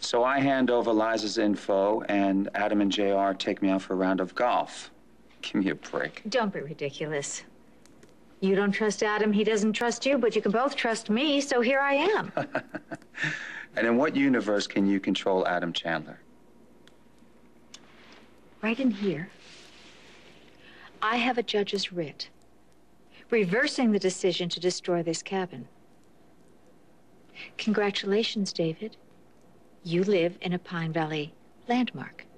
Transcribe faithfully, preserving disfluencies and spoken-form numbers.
So I hand over Liza's info, and Adam and J R take me out for a round of golf. Give me a break. Don't be ridiculous. You don't trust Adam, he doesn't trust you, but you can both trust me, so here I am. And in what universe can you control Adam Chandler? Right in here, I have a judge's writ reversing the decision to destroy this cabin. Congratulations, David. You live in a Pine Valley landmark.